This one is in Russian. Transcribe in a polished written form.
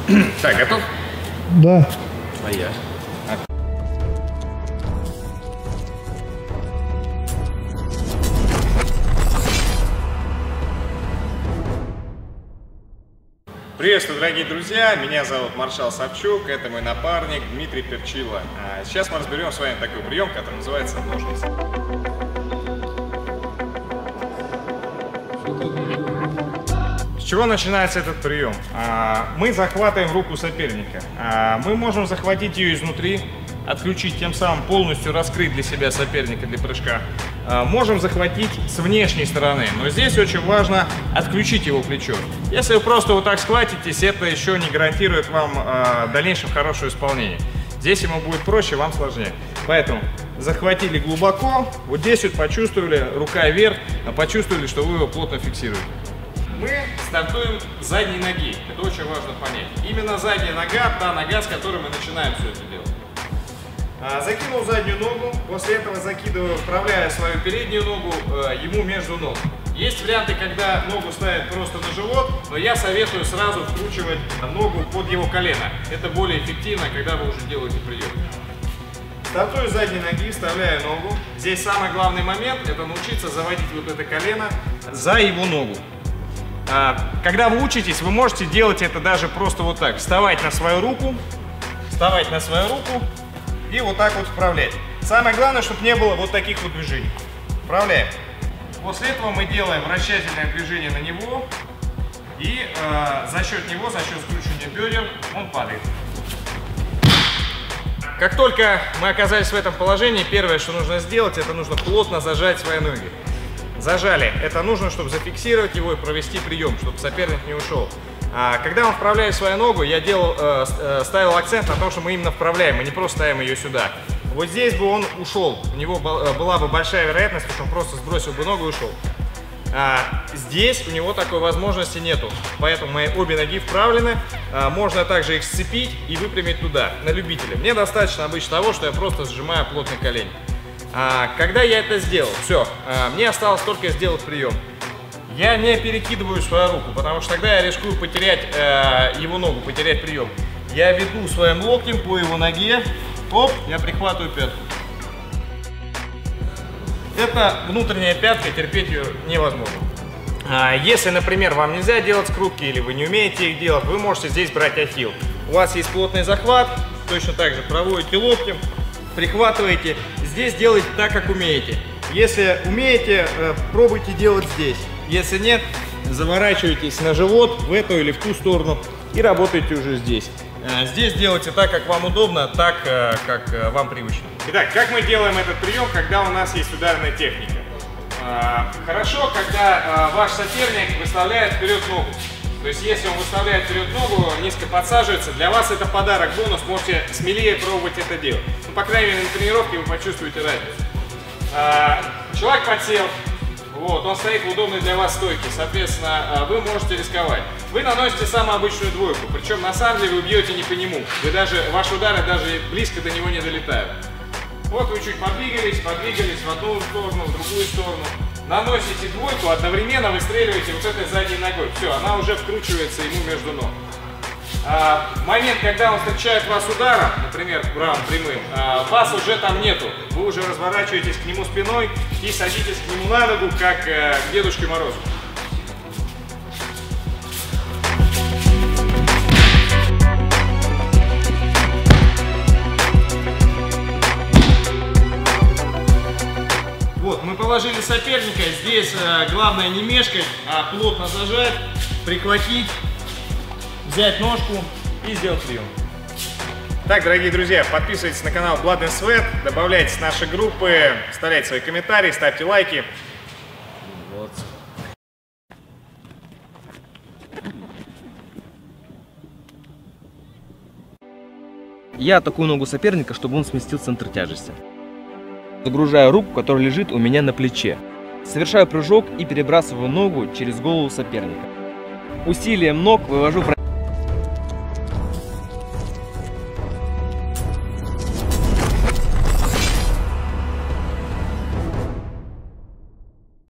Так, готов? Да. А я? Приветствую, дорогие друзья, меня зовут Маршал Савчук, это мой напарник Дмитрий Перчило. Сейчас мы разберем с вами такой прием, который называется ножницы. С чего начинается этот прием? Мы захватываем руку соперника. Мы можем захватить ее изнутри, отключить, тем самым полностью раскрыть для себя соперника для прыжка. Можем захватить с внешней стороны, но здесь очень важно отключить его плечо. Если вы просто вот так схватитесь, это еще не гарантирует вам в дальнейшем хорошее исполнение. Здесь ему будет проще, вам сложнее. Поэтому захватили глубоко, вот здесь вот почувствовали, рука вверх, почувствовали, что вы его плотно фиксируете. Мы стартуем с задней ноги, это очень важно понять. Именно задняя нога, та нога, с которой мы начинаем все это делать. Закинул заднюю ногу, после этого закидываю, вправляя свою переднюю ногу ему между ног. Есть варианты, когда ногу ставят просто на живот, но я советую сразу вкручивать ногу под его колено. Это более эффективно, когда вы уже делаете прием. Стартую с задней ноги, вставляю ногу. Здесь самый главный момент – это научиться заводить вот это колено за его ногу. Когда вы учитесь, вы можете делать это даже просто вот так. Вставать на свою руку и вот так вот вправлять. Самое главное, чтобы не было вот таких вот движений. Вправляем. После этого мы делаем вращательное движение на него. И за счет него, за счет скручивания бедер, он падает. Как только мы оказались в этом положении, первое, что нужно сделать, это нужно плотно зажать свои ноги. Зажали. Это нужно, чтобы зафиксировать его и провести прием, чтобы соперник не ушел. Когда мы вправляем свою ногу, я ставил акцент на том, что мы именно вправляем, мы не просто ставим ее сюда. Вот здесь бы он ушел, у него была бы большая вероятность, что он просто сбросил бы ногу и ушел. Здесь у него такой возможности нету, поэтому мои обе ноги вправлены. Можно также их сцепить и выпрямить туда, на любителя. Мне достаточно обычно того, что я просто сжимаю плотно колени. Когда я это сделал, все, мне осталось только сделать прием. Я не перекидываю свою руку, потому что тогда я рискую потерять его ногу, потерять прием. Я веду своим локтем по его ноге, оп, я прихватываю пятку. Это внутренняя пятка, терпеть ее невозможно. Если, например, вам нельзя делать скрутки или вы не умеете их делать, вы можете здесь брать ахилл. У вас есть плотный захват, точно так же проводите локтем, прихватываете. Здесь делайте так, как умеете. Если умеете, пробуйте делать здесь. Если нет, заворачивайтесь на живот в эту или в ту сторону и работайте уже здесь. Здесь делайте так, как вам удобно, так, как вам привычно. Итак, как мы делаем этот прием, когда у нас есть ударная техника? Хорошо, когда ваш соперник выставляет вперед ногу. То есть, если он выставляет вперед ногу, низко подсаживается, для вас это подарок, бонус, можете смелее пробовать это делать. Ну, по крайней мере, на тренировке вы почувствуете разницу. Человек подсел. Вот, он стоит в удобной для вас стойке, соответственно, вы можете рисковать. Вы наносите самую обычную двойку, причем на самом деле вы бьете не по нему. Ваши удары даже близко до него не долетают. Вот вы чуть подвигались в одну сторону, в другую сторону. Наносите двойку, одновременно выстреливаете вот этой задней ногой. Все, она уже вкручивается ему между ног. В момент, когда он встречает вас ударом, например, правым прямым, вас уже там нету. Вы уже разворачиваетесь к нему спиной и садитесь к нему на ногу, как к Дедушке Морозу. Вот, мы положили соперника. Здесь главное не мешкать, а плотно зажать, прихватить. Взять ножку и сделать прием. Так, дорогие друзья, подписывайтесь на канал Blood and Sweat, добавляйтесь в наши группы, оставляйте свои комментарии, ставьте лайки. Вот. Я атакую ногу соперника, чтобы он сместил центр тяжести. Загружаю руку, которая лежит у меня на плече. Совершаю прыжок и перебрасываю ногу через голову соперника. Усилием ног вывожу